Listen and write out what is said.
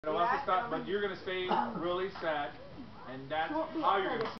But you're going to stay really sad, and that's how you're going to